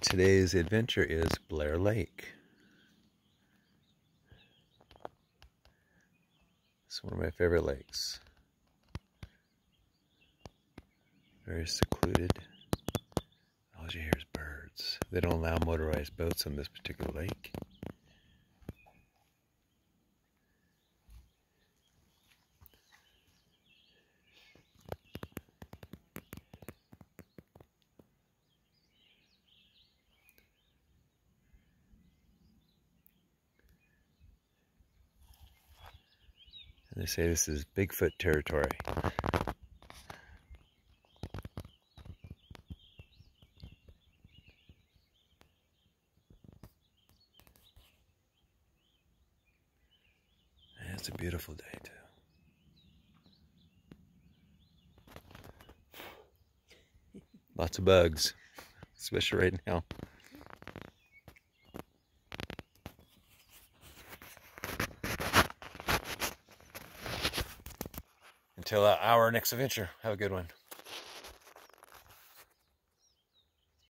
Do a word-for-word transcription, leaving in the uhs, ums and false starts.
Today's adventure is Blair Lake. It's one of my favorite lakes. Very secluded. All you hear is birds. They don't allow motorized boats on this particular lake. And they say this is Bigfoot territory. And it's a beautiful day too. Lots of bugs, especially right now. Until our next adventure, have a good one.